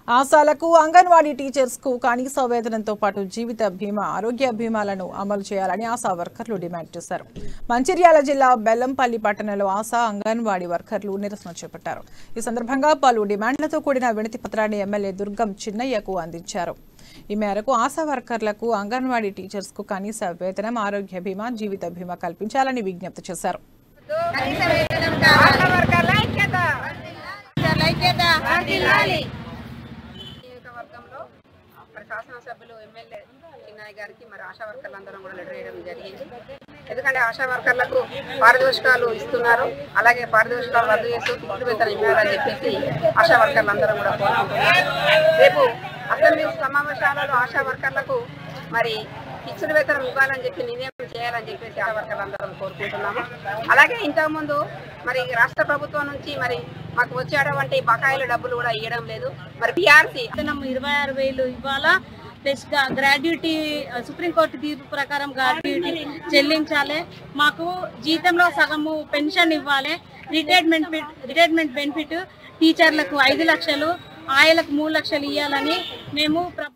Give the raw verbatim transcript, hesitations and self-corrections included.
ఆశాలకు anganwadi teachers కు కనీస వేతనంతో పాటు జీవిత బీమా ఆరోగ్య బీమాలను అమలు చేయాలని ఆశా వర్కర్లు డిమాండ్ చేశారు. మంచిర్యాల జిల్లా బెల్లంపల్లి పట్టణంలో ఆశా అంగన్వాడీ వర్కర్లు నిరసన చేపట్టారు. ఈ సందర్భంగా పలు డిమాండ్లతో కూడిన వినతి పత్రాన్ని ఎమ్మెల్యే దుర్గం చిన్నయ్యకు అందించారు. ఈ మేరకు ఆశా వర్కర్లకు అంగన్వాడీ టీచర్స్ కు కనీస వేతనం ఆరోగ్య బీమా జీవిత బీమా కల్పించాలని విజ్ఞప్తి చేశారు. శాసనసభ్యులు ఎమ్మెల్యే చిన్నయ్య గారికి మరి ఆశా వర్కర్లందరం కూడా లెటర్ వేయడం జరిగింది. ఎందుకంటే ఆశా వర్కర్లకు పారితోషికాలు ఇస్తున్నారు, అలాగే పారితోషికాలు రద్దు చేస్తూ ఫిక్స్డ్ వేతనం ఇవ్వాలని చెప్పేసి ఆశా వర్కర్లందరం కూడా కోరుకుంటున్నారు. రేపు అసెంబ్లీ సమావేశాలలో ఆశా వర్కర్లకు మరి ఫిక్స్డ్ వేతనం ఇవ్వాలని చెప్పి నిర్ణయం చేయాలని చెప్పేసి ఆశా వర్కర్లందరం కోరుకుంటున్నాము. అలాగే ఇంతకుముందు మరి రాష్ట్ర ప్రభుత్వం నుంచి మరి మాకు వచ్చేటువంటి బకాయిల డబ్బులు కూడా ఇవ్వడం లేదు. మరి పిఆర్సీ ఇరవై ఆరు వేలు ఇవ్వాలా, ప్లస్ గ్రాడ్యుటీ సుప్రీంకోర్టు తీర్పు ప్రకారం గ్రాడ్యుటీ చెల్లించాలి, మాకు జీతంలో సగము పెన్షన్ ఇవ్వాలి, రిటైర్మెంట్ రిటైర్మెంట్ బెనిఫిట్ టీచర్లకు ఐదు లక్షలు ఆయలకు మూడు లక్షలు ఇవ్వాలని మేము